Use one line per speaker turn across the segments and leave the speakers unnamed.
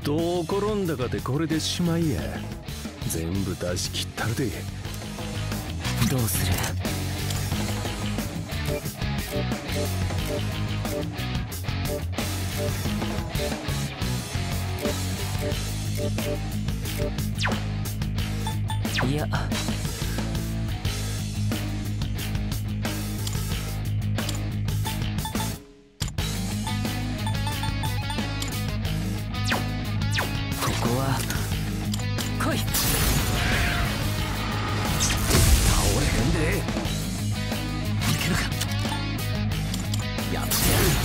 どう転んだかでこれでしまいや。全部出し切ったるで。
どうする？いや、ここは来い。
倒れへんで。
いけるか？やってやる。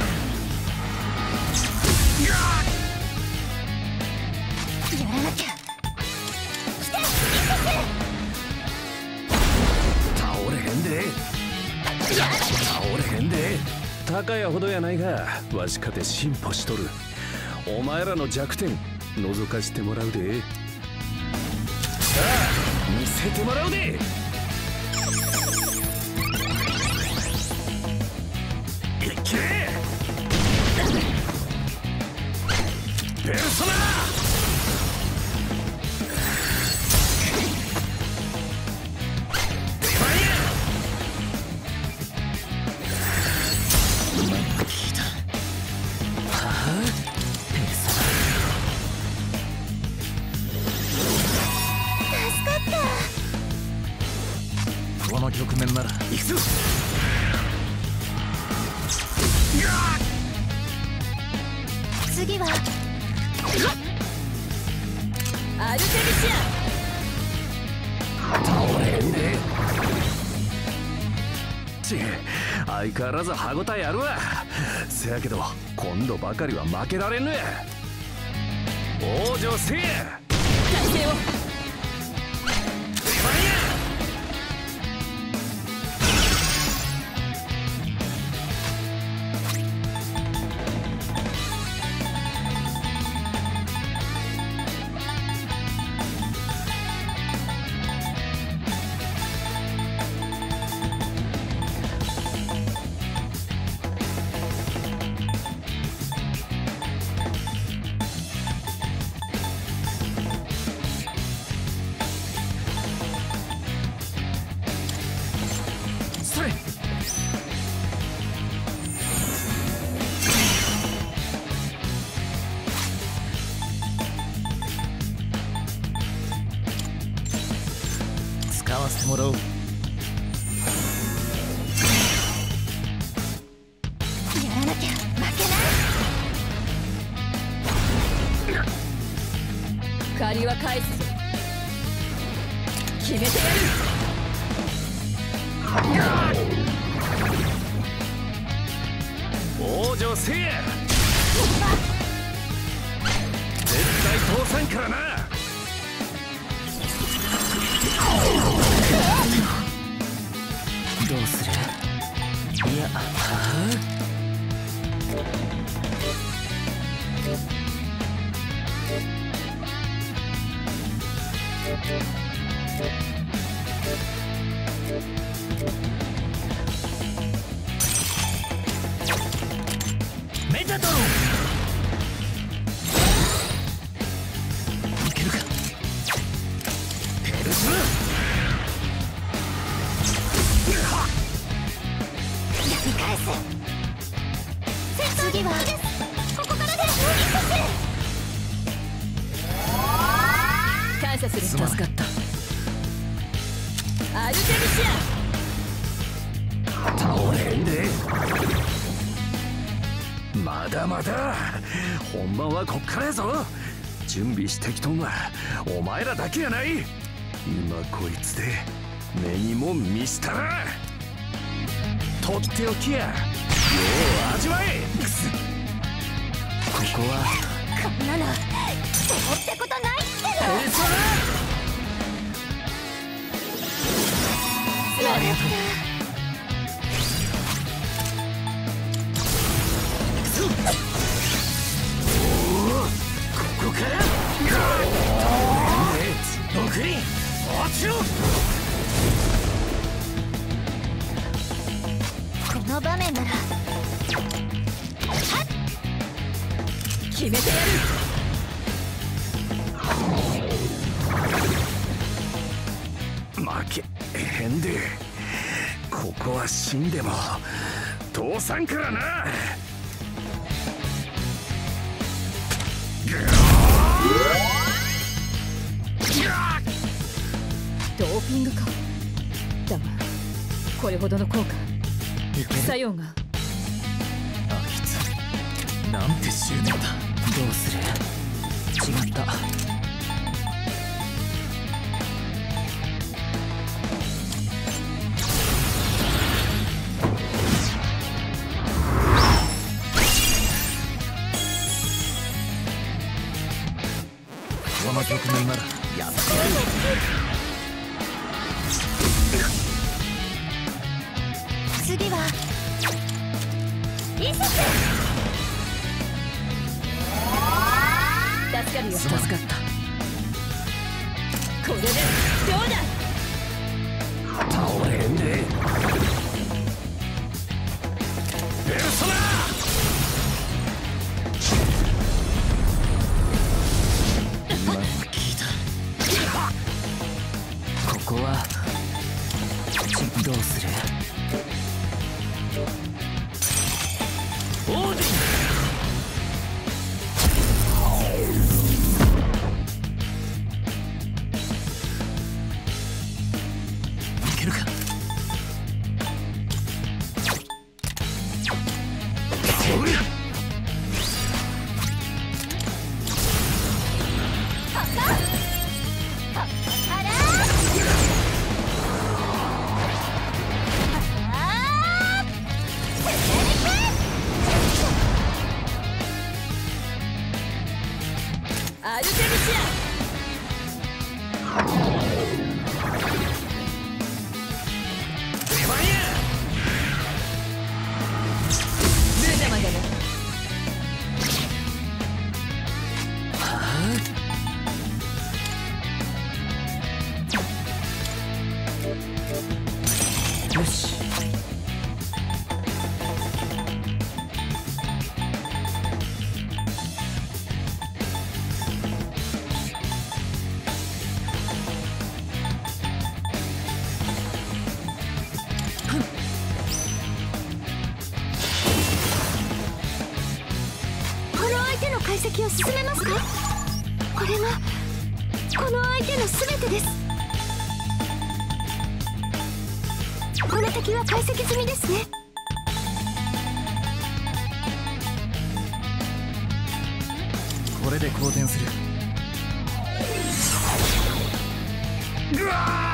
やらなきゃ。
倒れへんで。倒れへんで。高やほどやないが、わしかて進歩しとる。お前らの弱点覗かしてもらうで。さあ見せてもらうで。いけペルソナ。
この局面なら
行くぞ。
次はアルテミシ
倒れへんで。相変わらず歯応えあるわ。せやけど今度ばかりは負けられんのや。王女せいや
ア体勢を。
それ。使わせてもらおう。
やらなきゃ負けない。借りは返すぞ。決めてやる。
王女せいや絶対通さんからな。
どうする？いや、メタトロン。いけるか？ペルソナ。
やり返す。次はここからです。感謝する。
すまなかった。
アルテミシ
倒れへんで。まだまだ本番はこっからやぞ。準備してきとんはお前らだけやない。今こいつで目にも見したらとっておきや。よう味わえ。
ここは
ア。こんなのどうってことないっすけど。
ペルソナ。
ありがとう。
ここから僕に落ちろ。
この場面なら決めてやる。
変でここは死んでも通さんからな。
ドーピングか。だがこれほどの効果、副作用が。
あいつなんて執念だ。どうする。違った。この局面ならやってやる。
次はイセス。
助かるよ。
助かった。
これでどうだ。
倒れんでペルソナ。
今の聞いた。ここはどうする。オーディン。いけるか。
アルテミシ
出番や。
アル邪魔だね。
よし。
この相手の解析を進めますか。これがこの相手の全てです。この敵は解析済みですね。
これで好転する。
うわー